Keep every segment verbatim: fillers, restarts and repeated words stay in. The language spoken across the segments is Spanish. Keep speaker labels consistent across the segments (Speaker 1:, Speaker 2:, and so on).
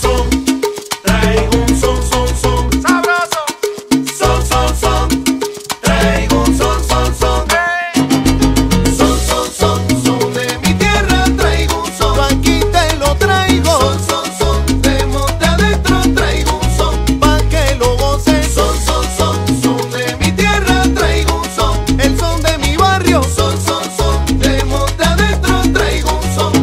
Speaker 1: son, traigo un son, son, son sabroso. Son, son, son, traigo un son, son, son. Son, son, son, son de mi tierra, traigo un son.
Speaker 2: Aquí te lo traigo.
Speaker 1: Son, son, son, de monte adentro, traigo un son.
Speaker 2: Pa' que lo goces.
Speaker 1: Son, son, son, son de mi tierra, traigo un son.
Speaker 2: El son de mi barrio.
Speaker 1: Son, son, son, de monte adentro, traigo un son.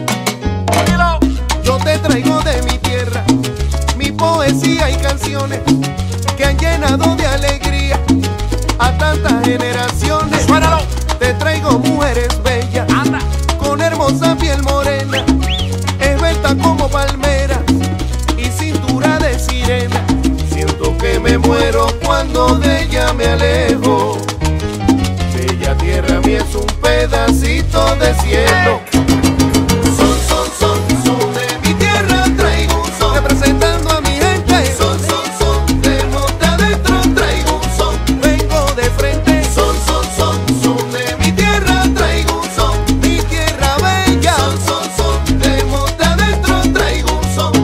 Speaker 2: Yo te traigo de mi tierra mi poesía y canciones que han llenado de alegría a tantas generaciones.
Speaker 3: Suénalo.
Speaker 2: Te traigo mujeres bellas,
Speaker 3: Anda.
Speaker 2: con hermosa piel morena, esbelta como palmera y cintura de sirena. Siento que me muero cuando de ella me alejo. Bella tierra mía es un pedacito de cielo.
Speaker 1: Son, son, son, son de mi tierra, traigo un son.
Speaker 2: Representando a mi gente,
Speaker 1: Son, son, son, de monte adentro, traigo un son.
Speaker 2: vengo de frente.
Speaker 1: Son, son, son, son de mi tierra, traigo un son.
Speaker 2: Mi tierra bella,
Speaker 1: Son, son, son, de monte adentro, traigo un son.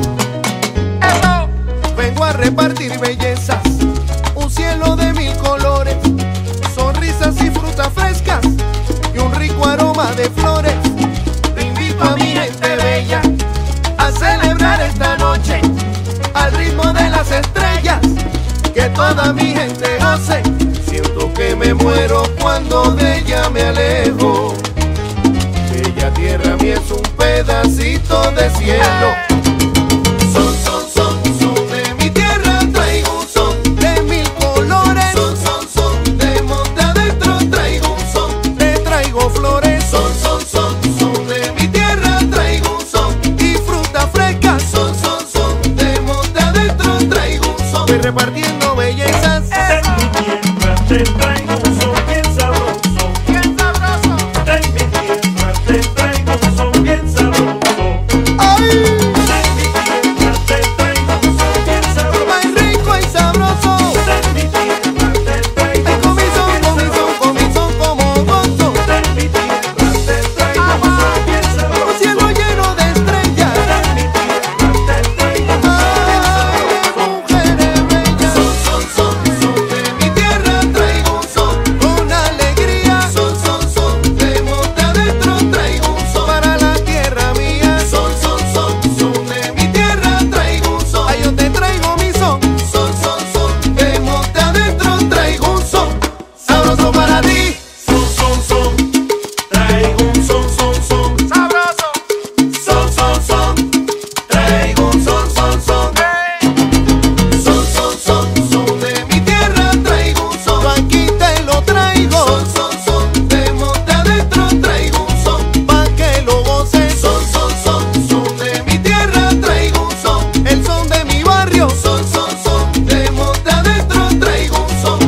Speaker 2: vengo a repartir bellezas, un cielo de mil colores, sonrisas y frutas frescas y un rico aroma de flores. Te invito a mi gente bella a celebrar esta noche al ritmo de las estrellas, que toda mi gente goce. Siento que me muero cuando de ella me alejo. Bella tierra mía es un pedacito de cielo.
Speaker 1: Son, son, son, son de mi tierra, traigo un son.
Speaker 2: De mil colores,
Speaker 1: Son, son, son, de monte adentro, traigo un son.
Speaker 2: te traigo flores
Speaker 1: Son, son, son, son de mi tierra, traigo un son.
Speaker 2: y frutas frescas.
Speaker 1: Son, son, son, de monte adentro, traigo un son.
Speaker 2: Voy repartiendo bellezas.
Speaker 3: De mi tierra te traigo un son bien sabroso.
Speaker 2: Bien sabroso.
Speaker 3: De mi tierra te traigo un son bien sabroso.
Speaker 2: ¡Ay!
Speaker 3: De mi tierra te traigo un son bien sabroso.
Speaker 2: Más rico y sabroso.
Speaker 3: De mi tierra te traigo
Speaker 2: El
Speaker 3: un
Speaker 2: comizón,
Speaker 3: son bien
Speaker 2: comizón,
Speaker 3: sabroso.
Speaker 2: comizón como gozo.
Speaker 3: De mi tierra te traigo un son bien
Speaker 2: Un
Speaker 3: sabroso.
Speaker 2: cielo lleno de estrellas.
Speaker 3: De mi tierra te traigo un son bien
Speaker 2: ¡Ay,
Speaker 3: sabroso.
Speaker 2: mujeres bellas!
Speaker 1: Son, son, son, son de mi tierra, traigo un son.
Speaker 2: Con alegría
Speaker 1: Son, son, son, de monte adentro, traigo un son.
Speaker 2: para la tierra mía.
Speaker 1: Son, son, son, son de mi tierra, traigo un son.
Speaker 2: Ay, yo te traigo mi son.
Speaker 1: Son, son, son, de monte adentro, traigo un son. Sabroso para ti. Son, son, son, traigo un son, son, son.
Speaker 2: Sabroso.
Speaker 1: Son, son, son, traigo un son, son, son. Son, son, son, son de mi tierra, traigo un son.
Speaker 2: Aquí te lo traigo.
Speaker 1: Son, son, son, de monte adentro, traigo un son.
Speaker 2: Pa' que lo goces.
Speaker 1: Son, son, son, son de mi tierra, traigo un son.
Speaker 2: El son de mi barrio.
Speaker 1: Son, son, son, de monte adentro, traigo un son.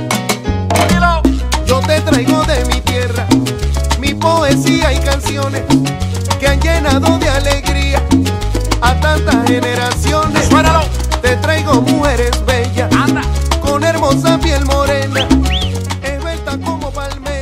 Speaker 2: Yo te traigo de mi tierra mi poesía y canciones que han llenado de alegría a tantas generaciones.
Speaker 3: Suénalo.
Speaker 2: Te traigo mujeres bellas,
Speaker 3: Anda.
Speaker 2: con hermosa piel morena, esbelta como palmera.